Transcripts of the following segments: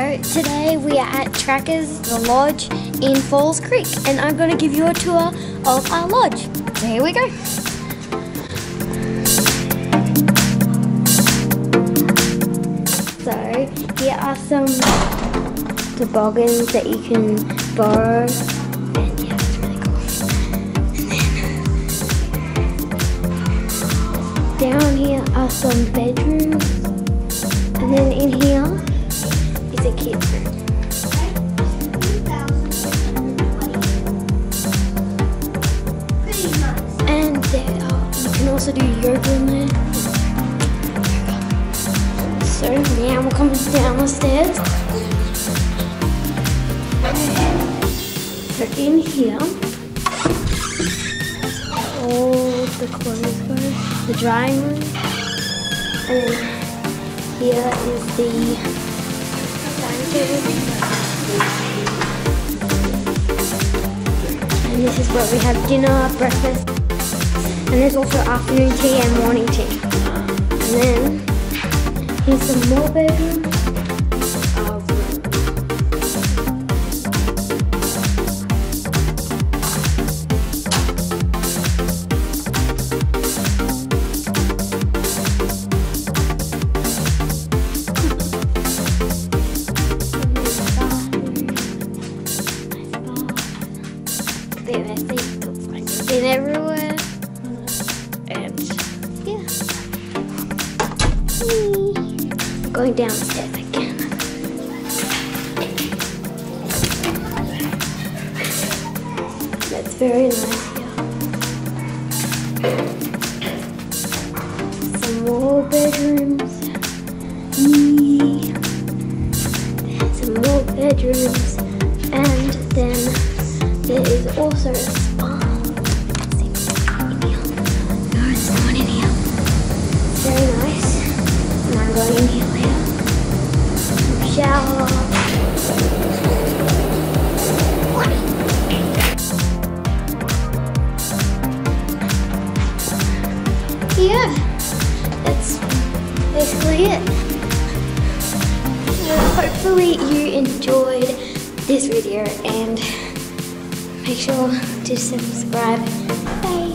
So today we are at Trackers, the lodge in Falls Creek, and I'm going to give you a tour of our lodge. So here we go. So here are some toboggans that you can borrow, and yeah, it's really cool. And then down here are some bedrooms, and then in here is a kid's room. And there you can also do yoga in there. So now we're coming down the stairs. So in here, all the clothes go, the drying room, and then here is the dining table. And this is where we have dinner, breakfast, and there's also afternoon tea and morning tea. And then here's some more bedrooms. In everywhere, and yeah, going downstairs again. That's very nice here. Some more bedrooms. Some more bedrooms, and then there is also a spa. Very nice. And I'm going in here later. Shower. Yeah, that's basically it. Hopefully you enjoyed this video, and make sure to subscribe. Bye.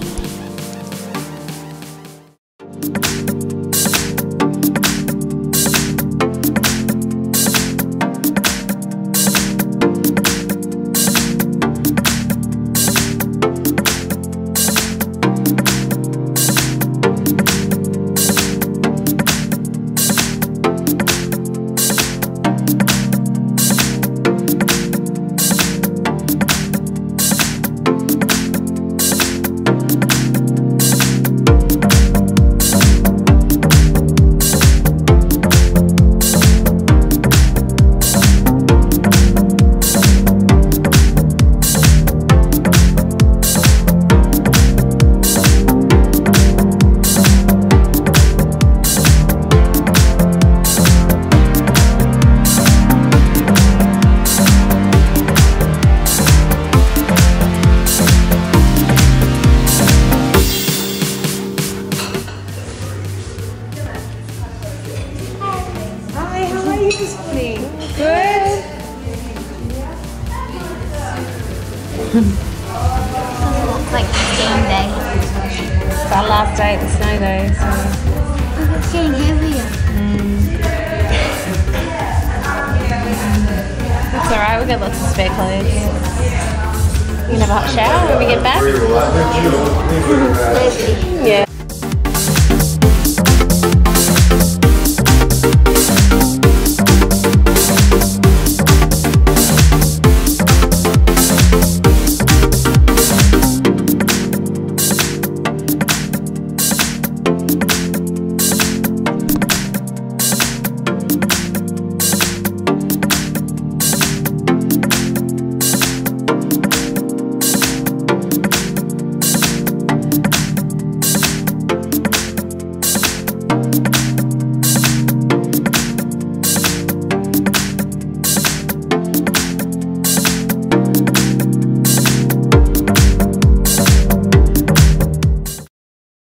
This morning. Good. Doesn't look like skiing day. It's our last day at the snow day, so. Oh, it's getting heavier. That's alright, we've got lots of spare clothes. You can have a hot shower when we get back. Maybe. Yeah.